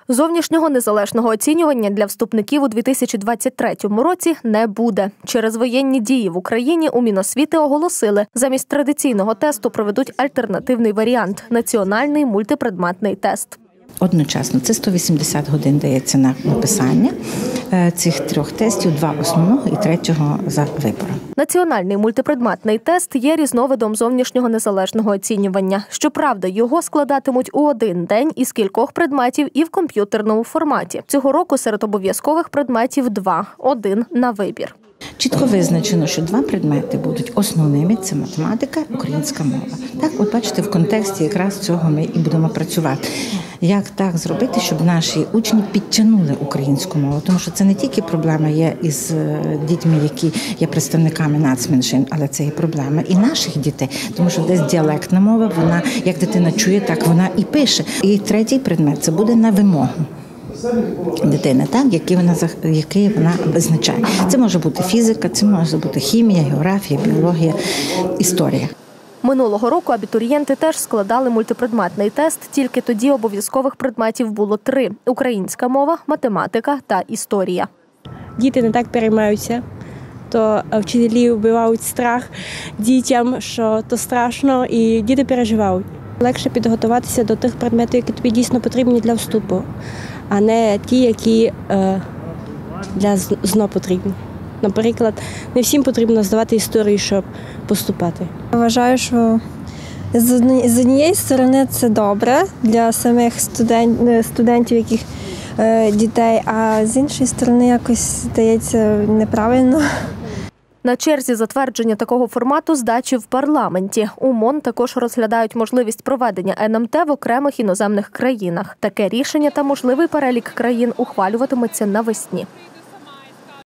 Зовнішнього незалежного оцінювання для вступників у 2023 році не буде. Через воєнні дії в Україні у Міносвіти оголосили, замість традиційного тесту проведуть альтернативний варіант – національний мультипредметний тест. Одночасно це 180 годин дається на написання цих трьох тестів, 2 основного і 3-го за вибором. Національний мультипредметний тест є різновидом зовнішнього незалежного оцінювання. Щоправда, його складатимуть у один день із кількох предметів і в комп'ютерному форматі. Цього року серед обов'язкових предметів 2 – 1 на вибір. Чітко визначено, що 2 предмети будуть основними – це математика, українська мова. Так, от бачите, в контексті якраз цього ми і будемо працювати. Як так зробити, щоб наші учні підтягнули українську мову? Тому що це не тільки проблема є із дітьми, які є представниками нацменшин, але це і проблема і наших дітей. Тому що десь діалектна мова, вона, як дитина чує, так вона і пише. І 3-й предмет – це буде на вимогу дитини, так, який вона визначає. Це може бути фізика, це може бути хімія, географія, біологія, історія. Минулого року абітурієнти теж складали мультипредметний тест, тільки тоді обов'язкових предметів було 3 – українська мова, математика та історія. Діти не так переймаються, то вчителі вбивають страх дітям, що то страшно, і діти переживають. Легше підготуватися до тих предметів, які тобі дійсно потрібні для вступу, а не ті, які для ЗНО потрібні. Наприклад, не всім потрібно здавати історію, щоб поступати. Вважаю, що з однієї сторони це добре для самих студентів, яких дітей, а з іншої сторони якось здається неправильно. На черзі затвердження такого формату здачі в парламенті. У МОН також розглядають можливість проведення НМТ в окремих іноземних країнах. Таке рішення та можливий перелік країн ухвалюватиметься навесні.